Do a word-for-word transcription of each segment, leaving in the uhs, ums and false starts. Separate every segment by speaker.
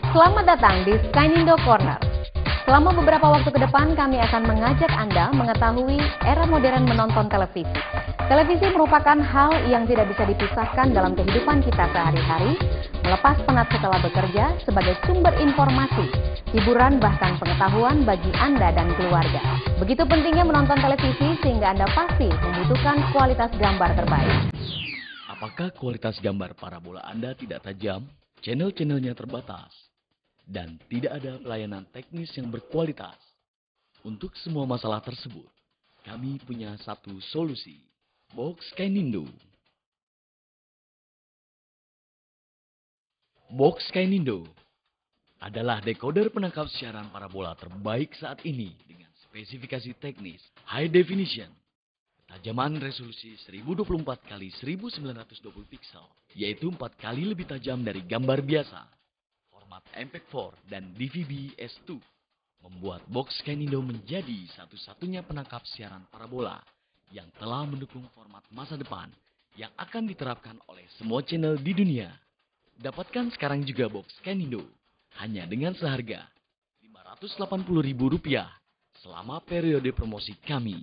Speaker 1: Selamat datang di Skynindo Corner. Selama beberapa waktu ke depan kami akan mengajak Anda mengetahui era modern menonton televisi. Televisi merupakan hal yang tidak bisa dipisahkan dalam kehidupan kita sehari-hari, melepas penat setelah bekerja sebagai sumber informasi, hiburan bahkan pengetahuan bagi Anda dan keluarga. Begitu pentingnya menonton televisi sehingga Anda pasti membutuhkan kualitas gambar terbaik.
Speaker 2: Apakah kualitas gambar parabola Anda tidak tajam, channel-channelnya terbatas, dan tidak ada pelayanan teknis yang berkualitas? Untuk semua masalah tersebut, kami punya satu solusi, Box Skynindo. Box Skynindo adalah decoder penangkap siaran parabola terbaik saat ini dengan spesifikasi teknis high definition, ketajaman resolusi seribu dua puluh empat kali seribu sembilan ratus dua puluh piksel, yaitu empat kali lebih tajam dari gambar biasa. Format M P E G empat dan D V B S dua membuat Box Skynindo menjadi satu-satunya penangkap siaran parabola yang telah mendukung format masa depan yang akan diterapkan oleh semua channel di dunia. Dapatkan sekarang juga Box Skynindo hanya dengan seharga lima ratus delapan puluh ribu rupiah selama periode promosi kami.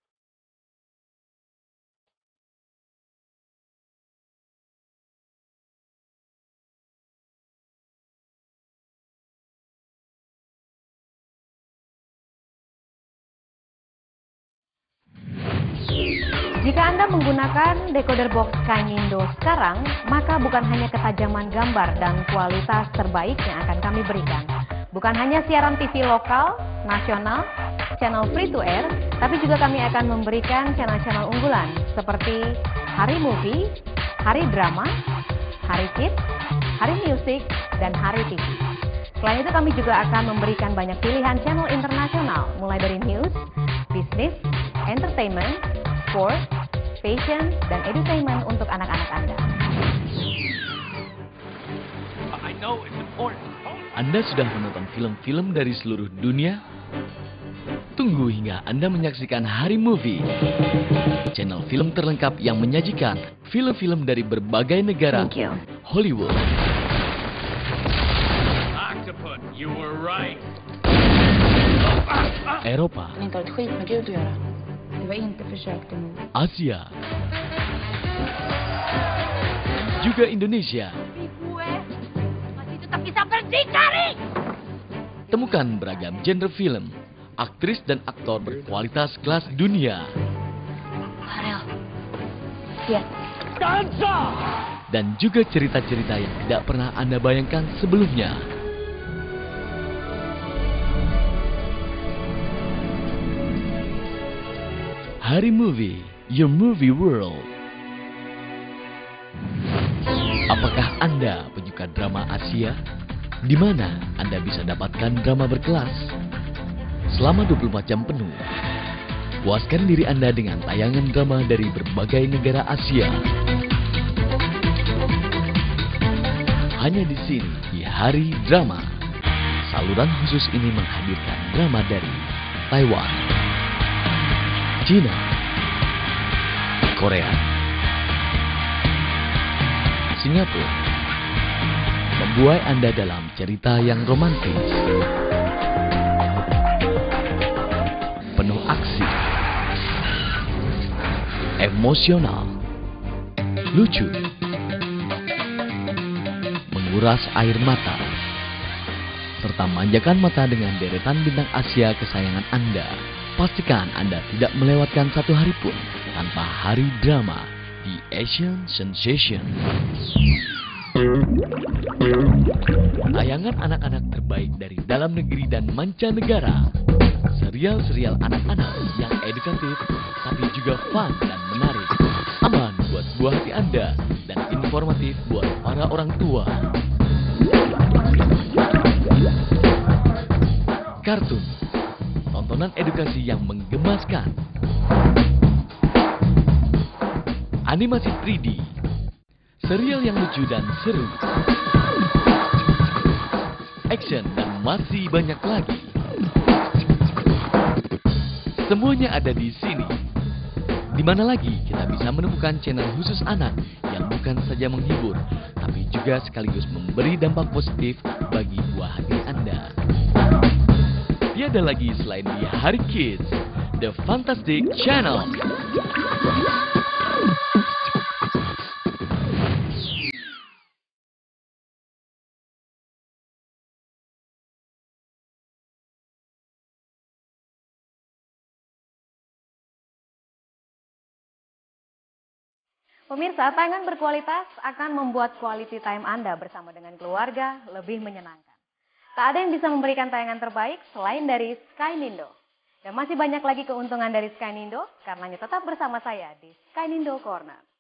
Speaker 1: Jika Anda menggunakan decoder Box Skynindo sekarang, maka bukan hanya ketajaman gambar dan kualitas terbaik yang akan kami berikan. Bukan hanya siaran T V lokal, nasional, channel free to air, tapi juga kami akan memberikan channel-channel unggulan seperti Hari Movie, Hari Drama, Hari Kids, Hari Music, dan Hari T V. Selain itu kami juga akan memberikan banyak pilihan channel internasional, mulai dari news, bisnis, entertainment, sport, fashion, dan edutainment untuk anak-anak Anda.
Speaker 2: Anda sudah menonton film-film dari seluruh dunia? Tunggu hingga Anda menyaksikan Hari Movie, channel film terlengkap yang menyajikan film-film dari berbagai negara Hollywood,
Speaker 3: Octopus, you were right.
Speaker 2: Eropa,
Speaker 4: Inte har ett skit med Gud att göra. Det var inte försökt emot.
Speaker 2: Asia, juga Indonesia.
Speaker 4: Gue masih tetap bisa berdikari.
Speaker 2: Temukan beragam genre film, aktris dan aktor berkualitas kelas dunia,
Speaker 4: Farel. Iya.
Speaker 2: dan juga cerita-cerita yang tidak pernah Anda bayangkan sebelumnya. Hari Movie, your movie world. Apakah Anda penyuka drama Asia? Di mana Anda bisa dapatkan drama berkelas selama dua puluh empat jam penuh? Puaskan diri Anda dengan tayangan drama dari berbagai negara Asia. Hanya di sini, di Hari Drama. Saluran khusus ini menghadirkan drama dari Taiwan, Cina, Korea, Singapura, membuai Anda dalam cerita yang romantis, penuh aksi, emosional, lucu, menguras air mata, serta manjakan mata dengan deretan bintang Asia kesayangan Anda. Pastikan Anda tidak melewatkan satu hari pun tanpa Hari Drama di Asian Sensation. Tayangan anak-anak terbaik dari dalam negeri dan mancanegara. Serial-serial anak-anak yang edukatif tapi juga fun dan menarik. Aman buat buah hati Anda dan informatif buat para orang tua. Kartun, tontonan edukasi yang menggemaskan, animasi tiga D, serial yang lucu dan seru, action, dan masih banyak lagi. Semuanya ada di sini. Di mana lagi kita bisa menemukan channel khusus anak yang bukan saja menghibur, tapi juga sekaligus memberi dampak positif bagi buah hati Anda. Tiada lagi selain di Hari Kids, The Fantastic Channel.
Speaker 1: Pemirsa, tayangan berkualitas akan membuat quality time Anda bersama dengan keluarga lebih menyenangkan. Tak ada yang bisa memberikan tayangan terbaik selain dari Skynindo. Dan masih banyak lagi keuntungan dari Skynindo, karenanya tetap bersama saya di Skynindo Corner.